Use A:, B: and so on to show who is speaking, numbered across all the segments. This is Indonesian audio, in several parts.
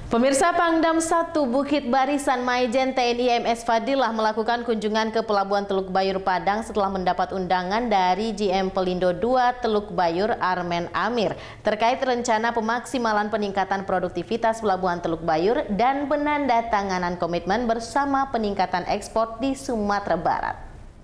A: Pemirsa, Pangdam 1 Bukit Barisan Maijen TNI MS Fadilah melakukan kunjungan ke Pelabuhan Teluk Bayur Padang setelah mendapat undangan dari GM Pelindo II Teluk Bayur Armen Amir terkait rencana pemaksimalan peningkatan produktivitas Pelabuhan Teluk Bayur dan penandatanganan komitmen bersama peningkatan ekspor di Sumatera Barat.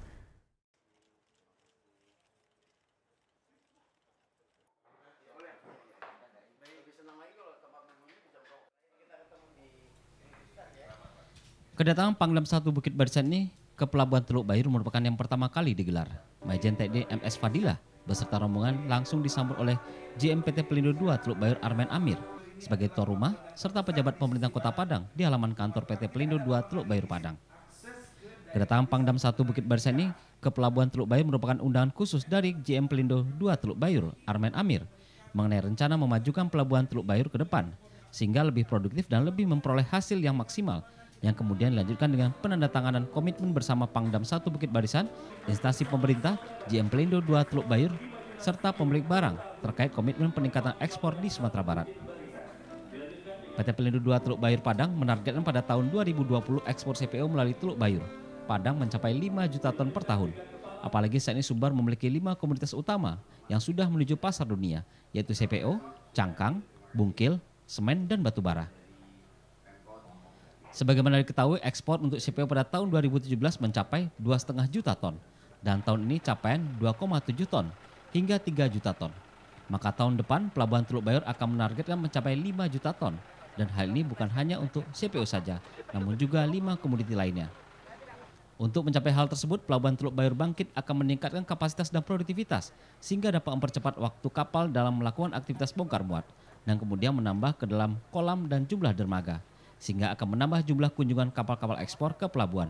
B: Kedatangan Pangdam 1 Bukit Barisan ini ke Pelabuhan Teluk Bayur merupakan yang pertama kali digelar. Maijen TNI MS Fadilah beserta rombongan langsung disambut oleh GM PT Pelindo II Teluk Bayur Armen Amir sebagai tuan rumah serta pejabat pemerintah Kota Padang di halaman kantor PT Pelindo II Teluk Bayur Padang. Kedatangan Pangdam 1 Bukit Barisan ini ke Pelabuhan Teluk Bayur merupakan undangan khusus dari GM Pelindo II Teluk Bayur Armen Amir mengenai rencana memajukan Pelabuhan Teluk Bayur ke depan sehingga lebih produktif dan lebih memperoleh hasil yang maksimal, yang kemudian dilanjutkan dengan penandatanganan komitmen bersama Pangdam 1 Bukit Barisan, instansi pemerintah, GM Pelindo II Teluk Bayur, serta pemilik barang terkait komitmen peningkatan ekspor di Sumatera Barat. PT Pelindo II Teluk Bayur Padang menargetkan pada tahun 2020 ekspor CPO melalui Teluk Bayur Padang mencapai 5 juta ton per tahun. Apalagi saat ini Sumbar memiliki 5 komoditas utama yang sudah menuju pasar dunia, yaitu CPO, cangkang, bungkil, semen, dan batu bara. Sebagaimana diketahui, ekspor untuk CPO pada tahun 2017 mencapai 2,5 juta ton dan tahun ini capaian 2,7 ton hingga 3 juta ton. Maka tahun depan Pelabuhan Teluk Bayur akan menargetkan mencapai 5 juta ton dan hal ini bukan hanya untuk CPO saja, namun juga 5 komoditi lainnya. Untuk mencapai hal tersebut, Pelabuhan Teluk Bayur Bangkit akan meningkatkan kapasitas dan produktivitas sehingga dapat mempercepat waktu kapal dalam melakukan aktivitas bongkar muat dan kemudian menambah ke dalam kolam dan jumlah dermaga, sehingga akan menambah jumlah kunjungan kapal-kapal ekspor ke pelabuhan.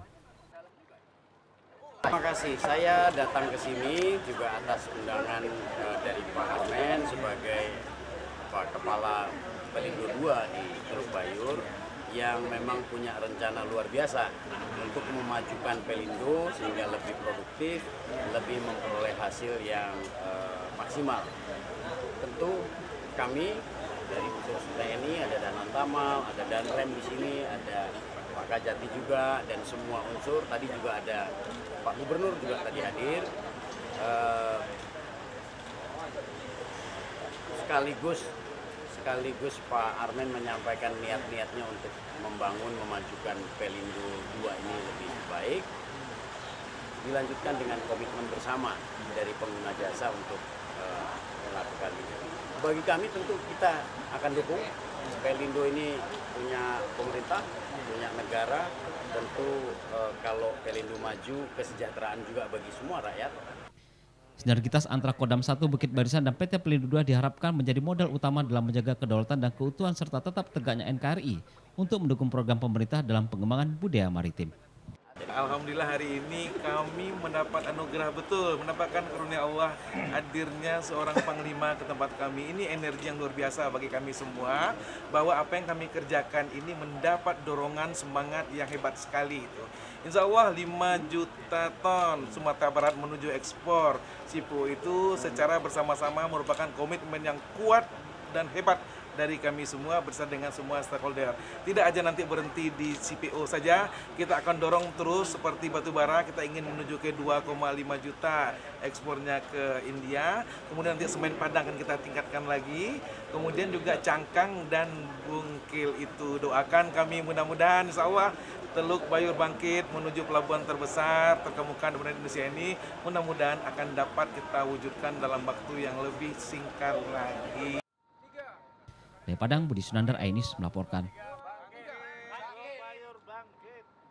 C: Terima kasih, saya datang ke sini juga atas undangan dari Pak Armen sebagai Kepala Pelindo II di Teluk Bayur yang memang punya rencana luar biasa untuk memajukan Pelindo sehingga lebih produktif, lebih memperoleh hasil yang maksimal. Tentu kami dari unsur TNI, ada Danam Tamal, ada Danrem di sini, ada Pak Kajati juga, dan semua unsur. Tadi juga ada Pak Gubernur juga tadi hadir. Sekaligus Pak Armen menyampaikan niat-niatnya untuk membangun, memajukan Pelindo II ini lebih baik. Dilanjutkan dengan komitmen bersama dari pengguna jasa untuk melakukan ini. Bagi kami tentu kita akan dukung. Pelindo ini punya pemerintah, punya negara. Tentu kalau Pelindo maju, kesejahteraan juga bagi semua rakyat.
B: Sinergitas antara Kodam 1 Bukit Barisan dan PT Pelindo II diharapkan menjadi modal utama dalam menjaga kedaulatan dan keutuhan serta tetap tegaknya NKRI untuk mendukung program pemerintah dalam pengembangan budaya maritim.
D: Alhamdulillah hari ini kami mendapat anugerah betul, mendapatkan karunia Allah hadirnya seorang panglima ke tempat kami. Ini energi yang luar biasa bagi kami semua, bahwa apa yang kami kerjakan ini mendapat dorongan semangat yang hebat sekali itu. Insya Allah 5 juta ton Sumatera Barat menuju ekspor CPO itu secara bersama-sama merupakan komitmen yang kuat dan hebat dari kami semua bersama dengan semua stakeholder. Tidak aja nanti berhenti di CPO saja, kita akan dorong terus seperti batu bara, kita ingin menuju ke 2,5 juta ekspornya ke India. Kemudian nanti semen Padang akan kita tingkatkan lagi. Kemudian juga cangkang dan bungkil itu. Doakan kami mudah-mudahan insya Allah Teluk Bayur bangkit menuju pelabuhan terbesar terkemuka di Indonesia ini, mudah-mudahan akan dapat kita wujudkan dalam waktu yang lebih singkat lagi.
B: Dari Padang, Budi Sunandar Ainis melaporkan.